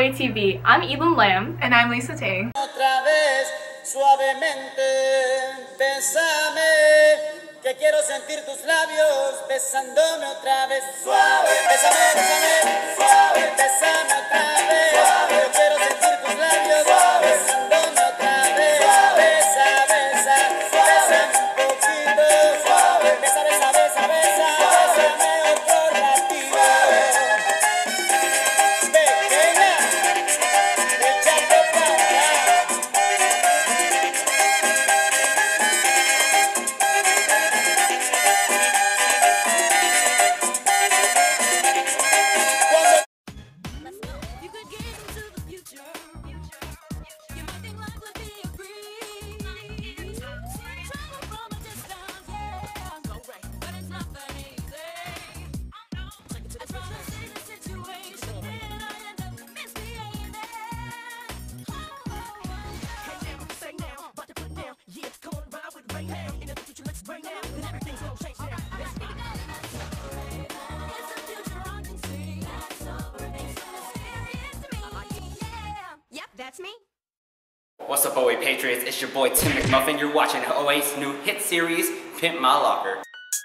OA TV. I'm Elyn Lamb. And I'm Lisa Tang. Otra vez, suavemente, bésame, que quiero sentir tus labios besándome otra vez. Suave, bésame, bésame, suave, bésame otra vez. Suave, yo quiero sentir tus labios besándome otra vez. Besa, besa, bésame un poquito. Suave, besa, besa, besa, besa, bésame otro ratito. Pequeña, échate para acá. That's me. What's up, OA Patriots? It's your boy Tim McMuffin. You're watching OA's new hit series, Pimp My Locker.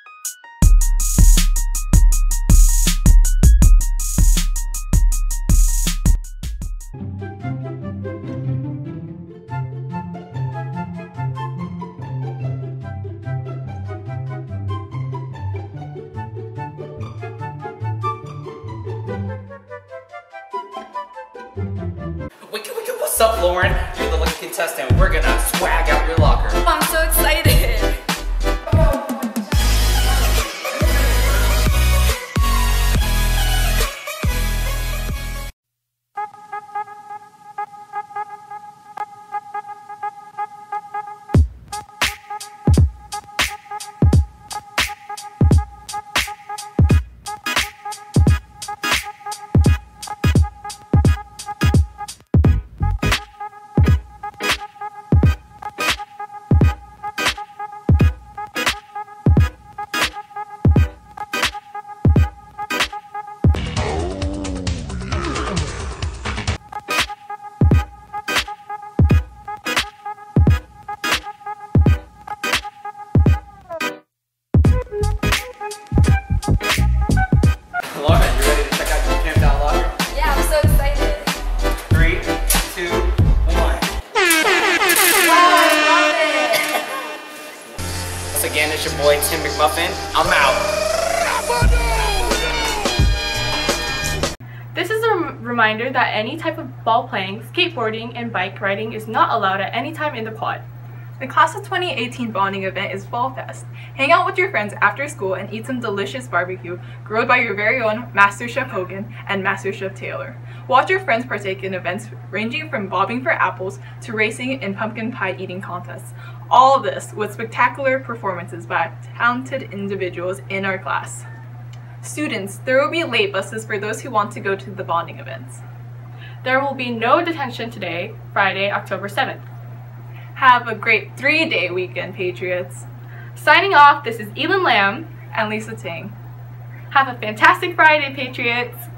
What's up, Lauren? You're the lucky contestant. We're gonna swag out your locker. I'm so excited. Again, it's your boy Tim McMuffin. I'm out. This is a reminder that any type of ball playing, skateboarding, and bike riding is not allowed at any time in the quad. The Class of 2018 bonding event is Fall Fest. Hang out with your friends after school and eat some delicious barbecue grilled by your very own MasterChef Hogan and MasterChef Taylor. Watch your friends partake in events ranging from bobbing for apples to racing and pumpkin pie eating contests. All of this with spectacular performances by talented individuals in our class. Students, there will be late buses for those who want to go to the bonding events. There will be no detention today, Friday, October 7th. Have a great 3-day weekend, Patriots. Signing off, this is Elyn Lamb and Lisa Tang. Have a fantastic Friday, Patriots!